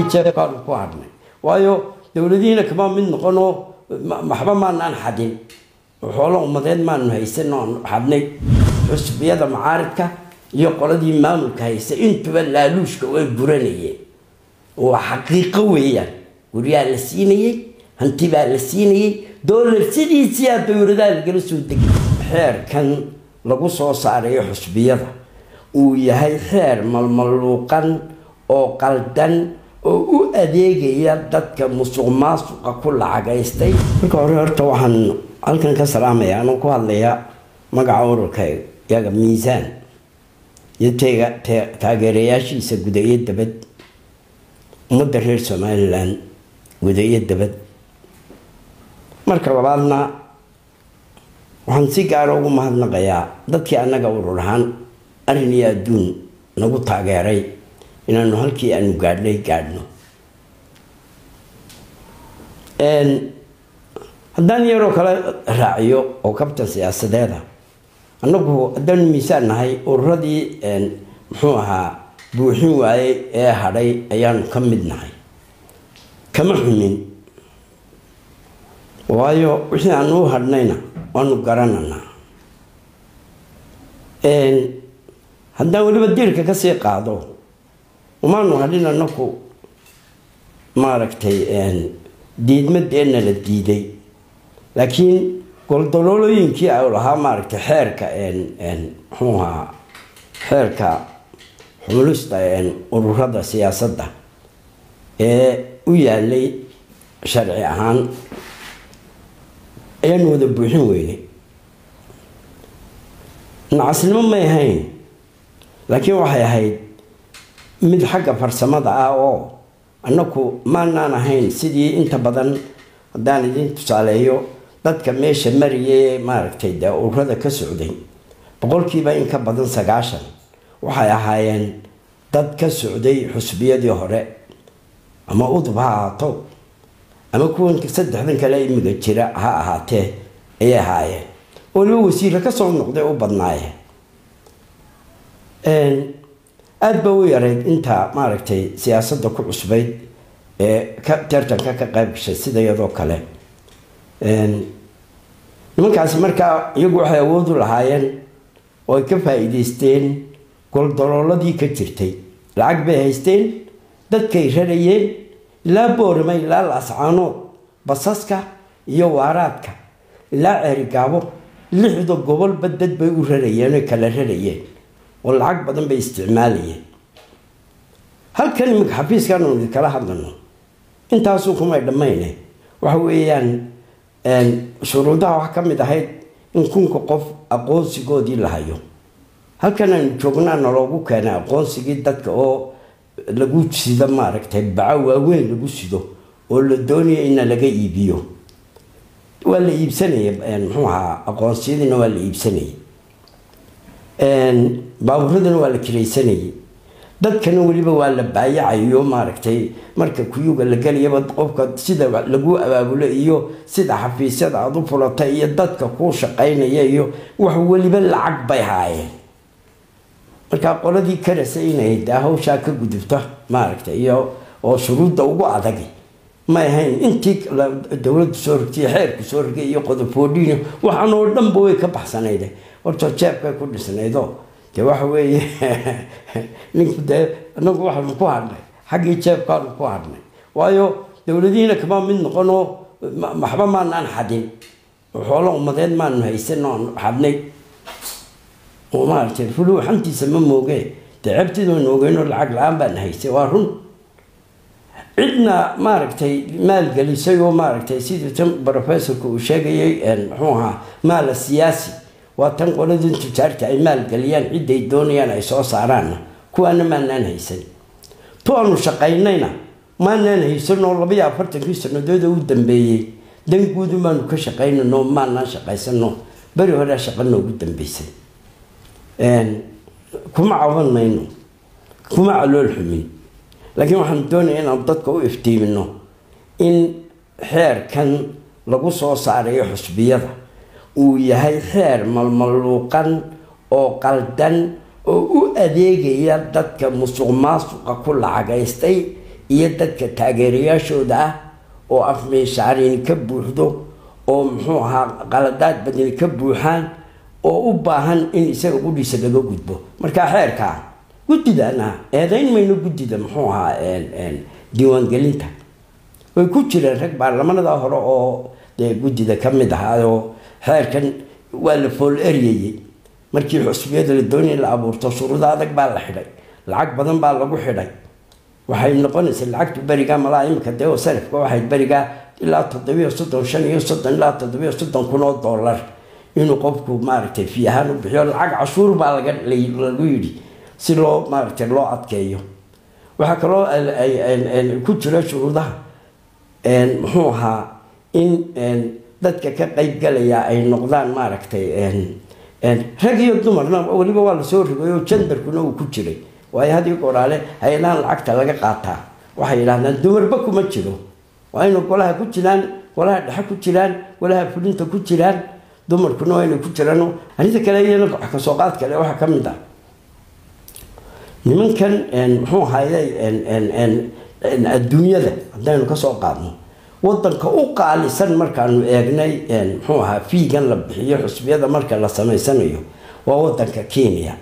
جاب قالوا كوارنا وايو دولدينا كمان من قنو محبا ما نحدين وحوله ومدين ما نهيسن حدني حسب يدا معاركة يقول دي مامك هيس انتو بلالوش كوي برانية وحقيقة ويا وريال السينية هنتي بالسينية دول السيني سيادة وردال جلسوا دق حير كان لقو صاري حسب يدا ويهي حير ململوقا أو قلدن oo adeegaya dadka musuqmaasuqa ku lacagaystay marka hore horta waxaan halkan ka salaamayaa anoo ku hadlaya magaca ururkayga yaga miisaan iyo taageerayaashiisa gudaha dabad ummadda reer Somaliland gudaha dabad marka labaadna waxaan si gaar ah ugu mahadnaqayaa dadkii anaga urur ahaan arrin iyo adduun nagu taageeray inaanu halkii aanu gaadhno haddaan yaroo kale raaciyo oo kabta siyaasadeeda annagu haddaan miisaan nahay ururadii muxuu ahaa buuxin waayey ee hadhay ayaanu ka mid nahay kama xumin waayo wixii aanu u hadhnayna waanu garananaa haddaan weliba diirka ka sii qaado وما نهدينا نكو ماركتي ديدمدنا للديدي لكن قل ضلولو ينكي أولها ماركتي حركة هوها حركة حملوستا ورهدا سياسة دا ويالي شرعي أهان ودبوحين ويلي نعسل ما يهين لكن وحي هيد mid xagga farsamada ah oo annagu maanaan ahayn sidii inta badan hadaan idin tusaaleeyo dadka meesha mariyay maaragtay ururada ka socday boqolkiiba in ka badan 90 waxay ahaayeen dad ka socday xusbiyadii hore ama udbaato ama kuwan saddexdan kale imiga jira ha ahaatee ay ahaayeen oo wasiir ka soo noqday u badnaayeen aad baa u yareyd inta maaragtay siyaasadda ku cusbayd ee ka tartanka ka qayb gashay sida iyadoo kale nimankaasi markaa iyagu waxay awood u lahaayeen oo ay ka faa'iidaysteen goldolooladii ka jirtay lacag bay haysteen dadkay rarayeen ilaa boormay ilaa laascaanood basaska iyo waaraadka ilaa ceerigaabo 6 gobolba dad bay u rarayeen oo kala rarayeen والعقب بدن باستعماليه هل كلمة حفيز كانوا كلا هذلنا أنت أسوقهم ما يدمينه وحويان شروطها وحكم ده هيد إن كون كقف أقول سجودي لهايو هل كان نشوفنا نلاقو كان أقول سجود دتك أو لقوت سيدا مارك تبعوا وين لقوت سيدا ولا الدنيا إن لقى يبيو ولا يبسني يعني هو أقول سيدنا ولا يبسني baabuuradan waa la kiraysanayay dadkana waliba waa la baayacayo maaragtay marka kuyuga la galiyaba qofka sida lagu abaabulo iyo sida xafiisyada aad u fulatay iyo dadka ku shaqaynaya iyo wax waliba lacag bay haayeen marka qoladii karasay inay hawsha ka gudubto maaragtay iyo oo shuruudda ugu adag ma ahayn intii dawladdu soo rogtay xeerku soo rogay iyo qodoboodhiino waxaan oo dhan way ka baxsanayday horta jeebka ku dhisnaydo waxa weeye ninku anagu waxaan ku hadlay xaqii jeebka ku hadlay waayo dawladiina kama mid noqono maxba ma aan xadin xoolo umadeen ma haysan xadnay oo maartay fulu xantiisa ma moogay تعبتنا نوجينو العقل الآن بنهيسي وارون عندنا ماركتي مال جلسي وماركتي سيد تم بروفيسور كوشاجي إن هوها مال السياسي وتنقل ذن تجارة مال جليان عدة الدنيا لا يسوى صارنا كوانا ما ننهيسن توانو شقينينا ما ننهيسن والله بيا فرت كيسن دوده ودن بي دن جودو ما نكشقين نو ما نشقيسن نو بري ولا شقنا ودن بيسن إن كما عوضنا إنه كما علو الحمي لكن waxaan doonayaa in dadka u iftiimino in xeerkan lagu soo saaray xusbiyada uu yahay xeer malmaluuqan oo qaldan oo u adeegaya dadka musuqmaasuqa ku lacagaystay iyo dadka taageerayaashooda ah oo afmeeshaarin ka buuxdo oo muxuu ahaa qaladaad badan ka buuxaan oo u baahan in isaga guddiisa laga gudbo marka xeerka guddidana eedayn mayno guddida muxuu ahaa diiwaangelinta way ku jireen rag baarlamanada hore oo guddida ka mid ahaa oo xeerkan waa la fool eriyay markii xusbiyada la doonayay la abuurto shuruudo adag baa la xidhay lacag badan baa lagu xidhay waxay noqonaysaa lacagtu bariga malaa imika dee oo sarifka waxay bariga ilaa 735 ilaa 730 kun oo dollar inuu qofku maaragtay fi ahaan u bixiyo lacag cashuur baa lagu yidhi si loo maaragtay loo adkeeyo waxa kaloo ay ku jira shuruudaha muxuu ahaa in dadka ka qayb galaya ay noqdaan maaragtay rag iyo dumarna waliba waa la soo rigayo genderkuna uu ku jiray waayo hadii qoraale hay'adaha lacagta laga qaataa waxay yiraahdaan dumarba kuma jiro waa inuu golaha ku jiraan golaha dhexe ku jiraan golaha fulinta ku jiraan dumarkuna waa inay ku jiraan arrinta kale iyana wax ka soo qaad kale waxa ka mid ah nimankan muxuu hayay adduunyada haddaynu ka soo qaadno wadanka u qaalisan markaanu eegnay muxuu ahaa fiigan la bixiyo xusbiyada marka la samaysanayo waa wadanka Kenya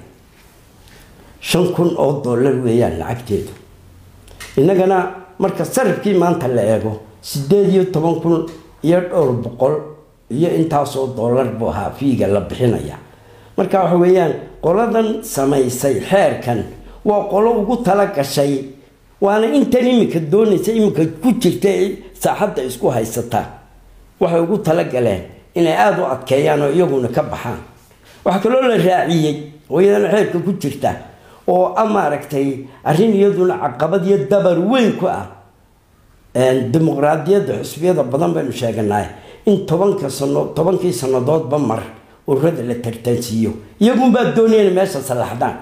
5,000 oo dollar weeyaan lacagteedu innagana marka sarifkii maanta la eego 18,000 iyo dhowr boqol iyo intaas oo dollar buu ahaa fiiga la bixinaya marka waxa weeyaan qoladan samaysay xeerkan waa qolo ugu tala gashay waana intan imika doonaysa imika ku jirta saaxadda isku haysata waxay ugu tala galeen inay aad u adkeeyaan oo iyaguna ka baxaan waxa kaloo la raaciyay oo iyadana xeerka ku jirta oo amaaragtay arrin iyaduna caqabad iyo dabar weyn ku ah dimuqraadiyadda xusbiyada badan baynu sheeganay in 10 sanadoodba mar ururada la tartansiiyo iyagu baa doonayeen meesha salaxdaan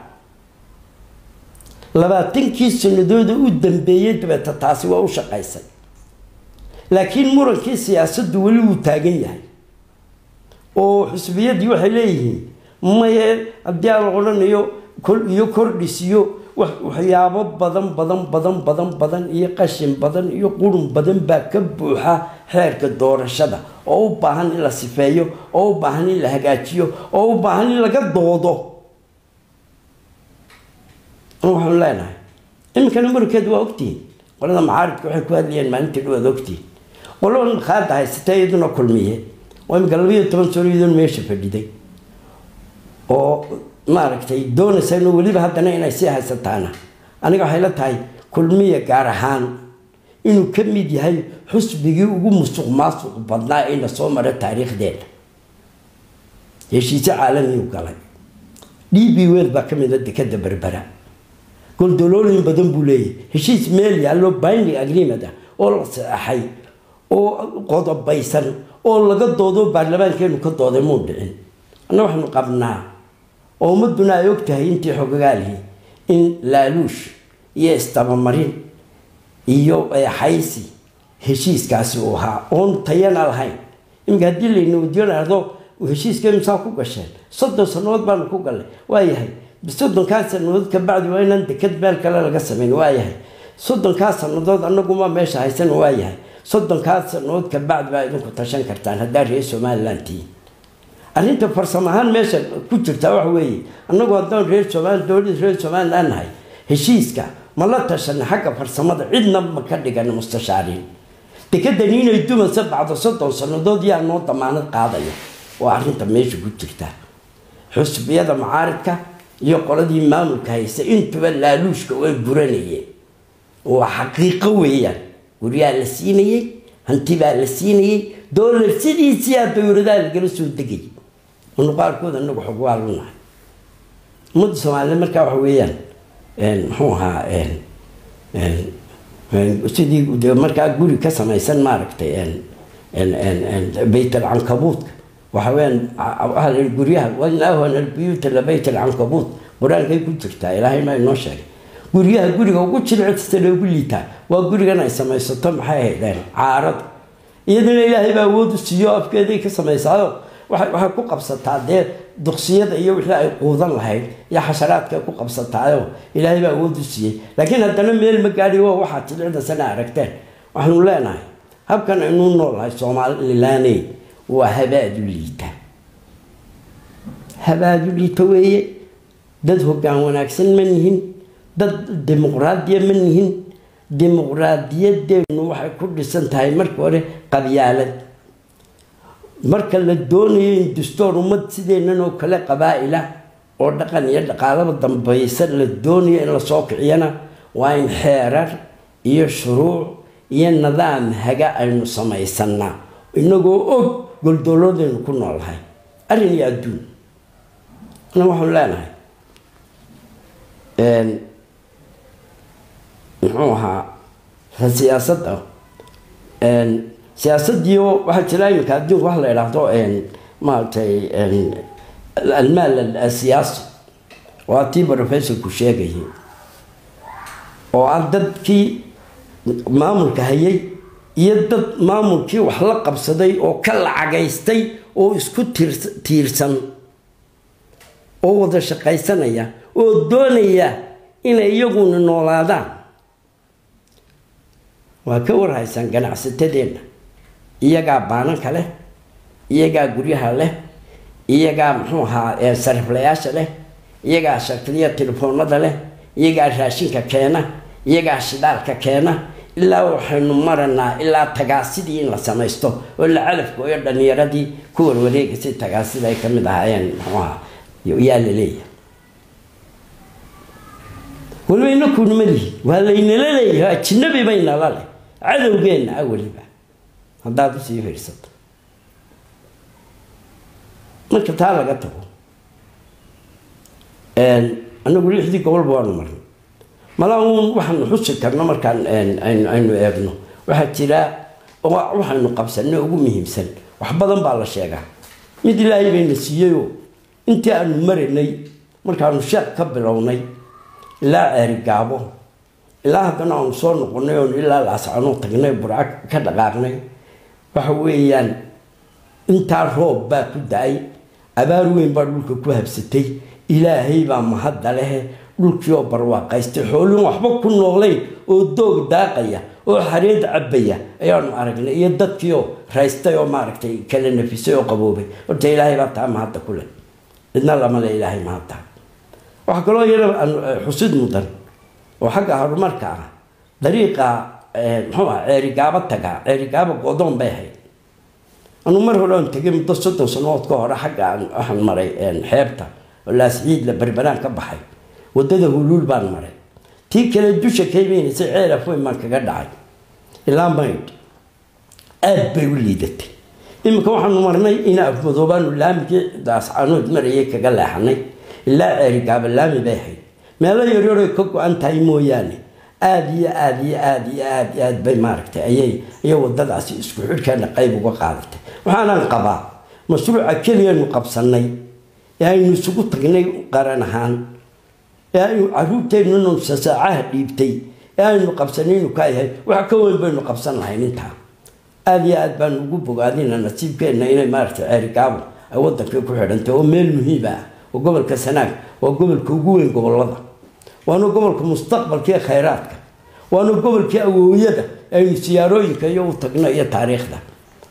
20 sanadood u dambeeyay dibadda taasi waa u shaqaysay laakiin murankii siyaasaddu wali uu taagan yahay oo xusbiyadii waxay leeyihiin maye haddii aan qoranayo iyo kordhisiyo waxyaabo badan iyo qashin badan iyo qurun badan baa ka buuxa xeerka doorashada oo u baahan in la sifeeyo oo u baahan in la hagaajiyo oo u baahan in laga doodo waxaan leenahay imikana murankeedu waa ogtihiin qolada macaaridka waxay ku hadlayeen maalintii dhawaad ogtihiin qoladan qaada haysatay iyaduna kulmiye waa imika 12 sano iyaduna meesha fadhiday oo maaragtay doonaysa inuu waliba haddana inay sii haysataana aniga waxay la tahay kulmiye gaar ahaan inuu ka mid yahay xusbigii ugu musuqmaasuq badnaa ee la soo maray taariikhdeeda heshiisyo caalami u galay DB World baa ka mid ah dekada Berbera goldolooyin badan buu leeyahay heshiis meel yaallo binding agreement oo la saxay oo qodobaysan oo laga doodo baarlamaankeenu ka dooday muu dhicin anna waxaanu qabnaa oo maduna ay ogtahay intii xogagaalihi in laaluush iyo istabamarin iyo haysi heshiiskaasi uu ahaa oon tayana lahayn imika haddii layna wadiyonaado heshiiskeen saa ku gasheen 30 sanadood baan ku galay waayahay 30 sanadood ka bacdi waa inaan dekad meel kale laga sameyn waayahay 30 sanadood annaguma meesha haysan waayahay 30 sanadood ka bacdi baa idinku tashan kartaan haddaa reer Somaliland arrinta farsamahan meesha ku jirta wax weeye annagu haddaan reer Somaliland nahay heshiiska ma la tashan xagga farsamada cidna ma ka dhigan mustashaariin dekadani inay dumayso bacda 30 sanadood yaa noo damaanad qaadayo waa arrinta meesha ku jirta xusbiyada macaaridka iyo qoladii maamulka haysta intuba laaluushka way buranayeen waa xaqiiqo weeyaan guriyaa la siinayay hanti baa la siinayay dollar sidiisii aad dowladaha lagala soo degay ونقاركود أنه حقوق لنا مد سمعنا مركب حويان هوها سيدي مركب جوري كسمة يسن ماركتي بيت العنكبوت وحوين أهل الجوريها وإن أهون البيوت إلا بيت العنكبوت وران كي كنترتا إلهي ما ينوشر جوريها جوري وقلت شلعت استلوبليتا وجوري أنا يسمى يسطم حي عارض إذن إلهي بود السياف كذا كسمة يسعى waxay ku qabsataa duqsiyada iyo wixii ay quudan lahayd iyo xasharaadka ku qabsataayo ilaahay baa awood u siiyey laakiin haddana meel ma gaadhi waa waxaad tidhicda sana aragteen waxaanu leenahay habkan aynu noolahay Soomaalilaanay waa habaadu liita weeye dad hoggaan wanaagsan ma nihin dad dimuqraadiya ma nihin dimuqraadiyadeenu waxay ku dhisan tahay marka hore qabyaalad marka la doonayo in dastuur ummad sideenan oo kale qabaa'ila oo dhaqan iyo dhaqaalaba dambaysa la doonayo in la soo kiciyana waa in xeerar iyo shuruuc iyo nidaam haga aynu samaysanaa inagoo og goldoloodaynu ku noolahay arrin iyo adduun أنا waxaan leenahay muxuuha siyaasadda siyaasaddiyo waxa jira imika adduunka wax la yiraahdo maartay almaal السياسي waa tii professorku sheegayay oo dadkii maamulka hayay iyo dad maamulkii wax la qabsaday oo ka lacagaystay oo isku tiirsan oo wada shaqaysanaya oo doonaya inay iyaguna noolaadaan waa ka warhaysan ganacsatadeena iyagaa baananka leh iyagaa guryaha leh iyagaa muxuu ahaa sariflayaasha leh iyagaa shirkadiya telefoonada leh iyagaa raashinka keena iyagaa shidaalka keena ilaa waxaynu maranaa ilaa tagaasidii in la samaysto oo la calafka iyo dhalinyaradii ku warwareegaysay tagaasida ay ka mid ahaayeen muxuu ahaa يا للي ولما نكون ملي وهاللي للي النبي بين الله عدو بيننا أول بقى هذا بس يفرصت ما كنت هذا قطعه أنا أقول لك دي قبل بوان مرة ما لا هو واحد نحس كنا مر كان إنه ابنه واحد ترى واحد نقبس إنه هو مهم سن وحبضن بالله شيء مثل لا يبين السيو أنت أنا مرني مركان شاك كبروني لا أرجعه لا هذا نصور نقولنا إلا الأسعار تجني براك كذا قارني فهويان أنت الروب بكداي أباروين بارلوك كوهب ستي إلهي بمهد له لوكيو برواق يستحولون وحبك كل نغلي ودوق داقية وحريد عبية أيام أرجعني يدتيو رئيستيو ماركتي كلنا في سيو قبوبي قلت إلهي بتعم هذا كله إن الله ما لا إله ما هذا وحكوا له حسد مدن وحكى هالمركع طريقة هو رجابة تجا رجابة قدام بهاي أنا مرة لون تجي متصدق سنوات كهرة حاجة عن مري حيبته ولا سعيد لبربران كبحي وده هلول بان مري تي كلا الدوشة كيمين سعيرة فوق ما كقد عاد إلا ما يد أب وليدتي إما كم حنو مرني إنا أفضوبان اللامك داس عنود مريء كقال حني إلا رجاب اللام بهاي ما لا يريد كوكو أنت يموياني آدي بماركته أي ودد عسي إسكوحر كان قيب وقالته وحنا القضاء مشروع كل يوم قبصني يعني نسقط تجني قرنهان يعني عروتين منهم ساعة ديبتي يعني قبصنين وكايه وحكون بينه قبصنا هاي منتها آدي بان وجوب قاعدين نصيب كنا إلى ماركته أركاب أودك في كحر أنت وميل مهيبة وقبل كسناك وقبل كوجوين قبل الله وأنا قبل كمستقبل كي خيراتك وأنا قبل كي أولويته أي سياروي كي يوتقنا يا تاريخ ده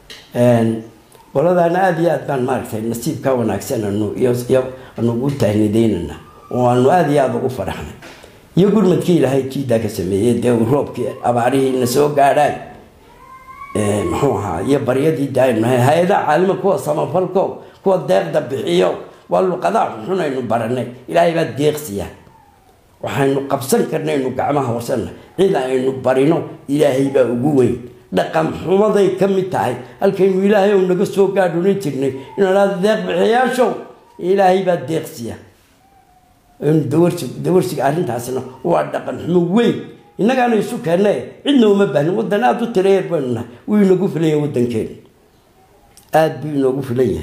ولا أنا أدي بان ماركته نصيب كون أحسن إنه قلت هني ديننا وأنا أدي أبغى فرحنا يقول متكيل هاي كي ده كسمية ده وروب كي أباريه نسوق قاعد محوها يبريدي دائما هذا عالم كوا صمفلكو كوا ديق دبحيو والله قضاء حنا إنه برنا إلى يبد ديقسيا وحنا قبسن كرنا إنه قعمها وصلنا إذا إنه برينو إلهي بقوي دقم حمضي كم تاعي الكين إلهي ونقصو قادو نترني إنه لا ديق بحياشو إلهي بد ديقسيا إن دورسك أهلين تحسنا وعدقن حموي إنك أنا يسوق هنا إنه مبان ودنا أدو ترير بنا وينقف ليه ودن كين بينقف ليه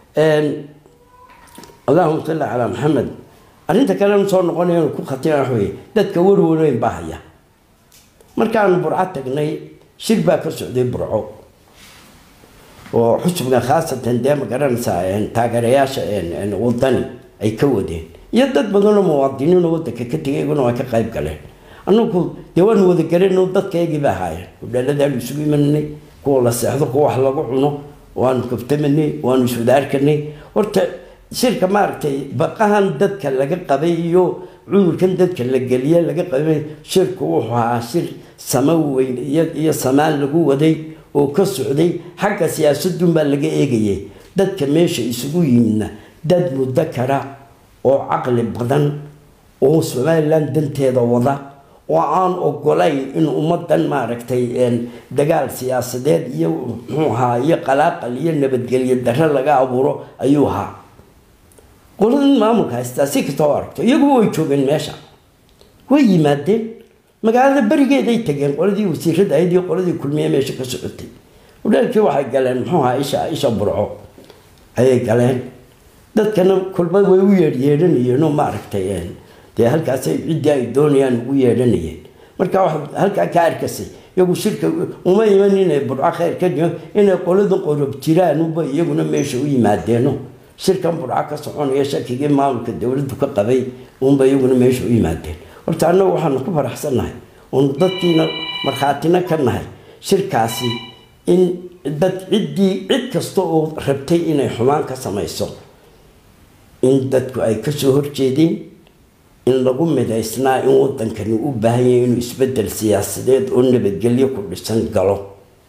اللهم صل على محمد أنت كلام صار نقول يوم كل خطير حوي تذكر وين باهية مركان برعتك ني شربا كسعودي برعو وحسبنا خاصة دائما قرنسا تاجرياش وطني أي كودين يدد بدون مواطنين ودك كتير يقولون هيك قايب كله أنو يوان وذكرين ودك يجي بهاي ولا ده يسوي مني كولا سهل كوا حلا قعنو وأنا كفت مني وأنا شو داركني ورت شركة مارتي بقاهن دك لقى قبيو عمر كان دك لقى لقى قبي شركة وحها شر سماوي يا سمان لقوة دي وكسعودي حق سياسة دون بلقى إيجي دك ماشي يسوي منا دد مذكرة وعقل بدن وسمع لندن تيدا وضع وعن أقولين إن أمدن ما ركتي إن دجال سياسة ديد يوها يقلق اللي نبتقل يدرر لقى أبورو أيوها قولن ما مكاستاسيك توارك يقوي يشوفين ماشا وي مادين ما قال بريجي دي تجين قولدي وسيرد أيدي قولدي كل مية ماشي كسرتي ولكن واحد قالن محوها إيش برعو أي قالن dad kana kulba way u yeedhanayeen oo ma aragtay dee halkaas ay cid ay doonayaan u yeedhanayeen marka wax halka ka arkasay iyagu shirka uma imanayeen burca khair ka dhigo inay qolada qorob jiraan oo iyaguna meesha u yimaadeen shirkan burca ka soconaya shakiga maamulka dawladdu ka qabay oo iyaguna meesha u yimaadeen horta annagu waxaan ku faraxsanahay oo dadkiina marxaatina ka nahay shirkaasi in dad cid kasta oo rabtay inay xumaan ka samayso in dadku ay ka soo horjeedeen in lagu midaysnaa in wadankani u baahan yahay inuu isbedel siyaasadeed oo nabadgelyo ku dhisan galo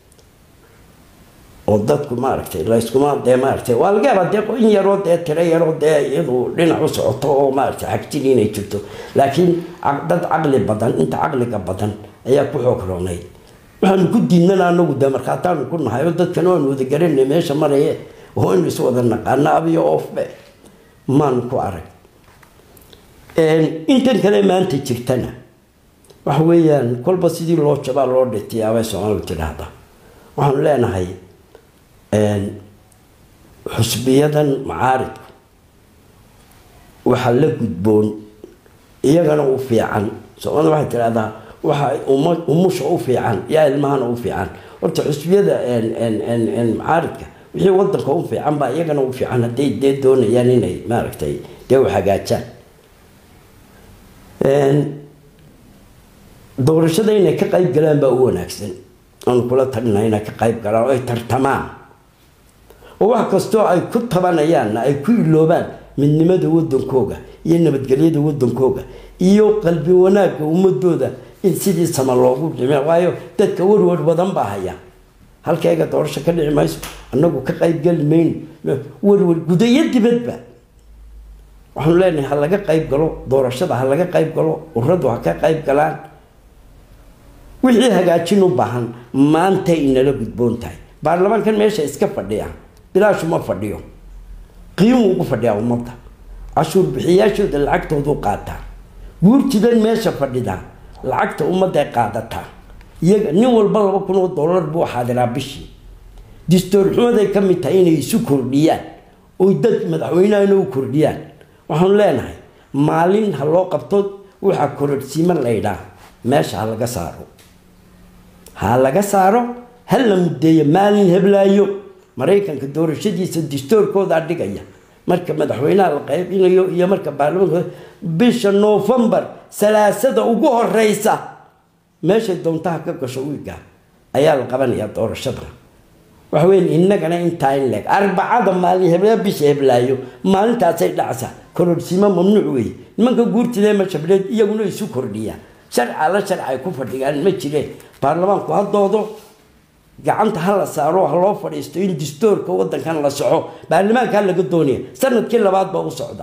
oo dadku maaragtay la iskuma maaragtay waa laga yaabaa in yaroo tira yaroo iyadoo dhinac u socoto oo maaragtay xagtiin inay jirto laakiin dad caqli badan inta caqliga badan ayaa ku xoog roonay waxaan ku diidnaa anagu markaataan ku nahay oo dadkan oo wada garanay meesha maraya oo in is wada naqaana abiyo ofbe maan ku arag intan kale maanta jirtana wax weeyaan kolba sidii loo jabaa loo dhitiyaabay Soomaalidu tiraahdo waxaan leenahay xusbiyadan macaaridku waxa la gudboon iyagana u fiican Soomaalidu waxay tiraahdaa waxa umusha u fiican yaa ilmahana u fiican horta xusbiyada macaaridka wixii wadanka u fiican baa iyagana u fiican haday doonayaan inay maaragtay dee wax hagaajaan doorashada inay ka qayb galaan baa u wanaagsan aan kula talinayo inay ka qayb galaan oo ay tartamaan oo wax kastoo ay ku tabanayaan ay ku iloobaan midnimada wadankooga iyo nabadgelyada wadankooga iyo qalbi wanaagga ummadooda in sidii sama loogu dhimay waayo dadka warwar badan baa haya halkayga doorasho ka dhici mayso annagu ka qayb gal mayn warwar gudayo dibadba waxaan leenahay ha laga qayb galo doorashada ha laga qayb galo uradu ha ka qayb galaan wixii hagaajin u baahan maanta inala gudboon tahay baarlamaankan meesha iska fadhiya bilaash ma fadhiyo qiimo ugu fadhiya ummadda cashuur bixiyaashooda lacagtoodu qaataa guurtidan meesha fadhida lacagta ummadda ay qaadataa iyaga nin walba $2,000 buu xaadiraa bishii distoor xumaday ka mid tahay inay isu kordhiyaan oo dad madaxweynaha u kordhiyaan waxaan leenahay maalin ha loo qabto waxa korodsiima leeyahay meesha ha laga saaro hal la mudeeyo maalin heblaayo Mareykanka doorashadiisa distoorkooda dhigaya marka madaxweynaha la qaybinayo iyo marka baarlamaanka bisha November salaasada ugu horeysa meesha doontaha ka gasho wiiga ayaa la qabanayaa doorashada waxa weyn innagana inta in leeg arbacada maalin heblaayo bisha heblaayo maalintaas ay dhacaysaa korodsiima mamnuuc weey nimanka guurtida ma shabreed iyaguna isu kordhiyaan sharci ku fadhiyaan ma jireen baarlamaanku haddoodo gacanta hal saaro hal loo fadhiisto in distoorka wadankan la soco baarlamaanka laga doonaya sanadkii labaad baa u socda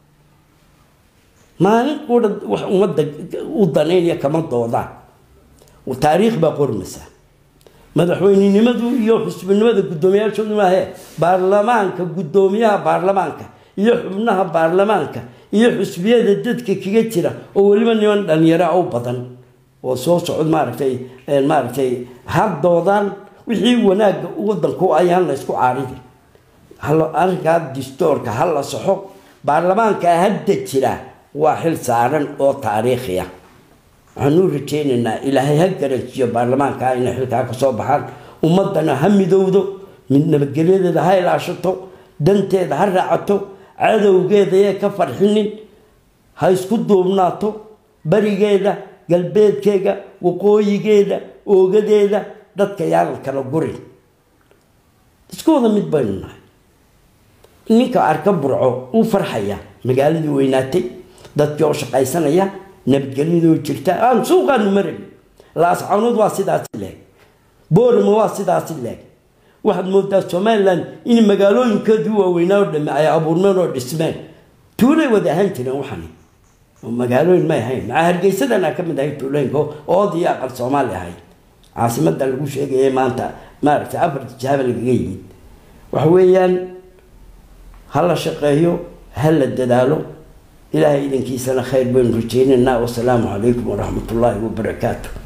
maalin qodad wax umada u daneeya kama dooda oo taariikh ba qormasa madaxweynenimadu iyo xisbinimada gudoomiyaashoodu ma aha baarlamaanka gudoomiyaha baarlamaanka iyo xubnaha baarlamaanka iyo xisbiyada dadka kaga jira oo waliba niman dhalinyaro oo badan oo soo socod maaragtay haddoodan wixii wanaag wadanku ayaan la isku caaridin hal arka distoorka hal la saxo baarlamaanka hadda jira waa xil saaran oo taariikhi ah waxaanu rajaynaynaa ilaahay ha garansiyo baarlamaanka inay xilkaa ka soo baxaan ummadana ha midowdo من نبتقليد هاي العشطو دنتيد هالرعتو عادو قيدا يكفر حنين هاي سكدو بناتو بري قيدا قلبيد كيغا وقوي قيدا وقديدا دادك يالك كانوا قري اسكوضا متبيننا ninka arka burco uu farxaya magaalada weynaatay dadkii oo shaqaysanaya nabadgelyadu jirta aan suuqan marin laas cawnud waa sidaas leeg boorma waa sidaas leeg waxaad moodaa Soomaaliland in magaalooyinkeedu waaweynaa oo dhamay abuurmeen oo dhismeen tuulay wada ahaan jireen waxani oo magaalooyin ma ahayn hargeysadana ka mid ahay tuulooyinka oo diya aqal Soomaali ahay caasimadda lagu sheegay maanta maaragtay afar jaabal laga yimid wax weeyaan هلا شقيو هلا الدلالو إلهي إذن كيسنا خير بين رجيننا والسلام عليكم ورحمة الله وبركاته.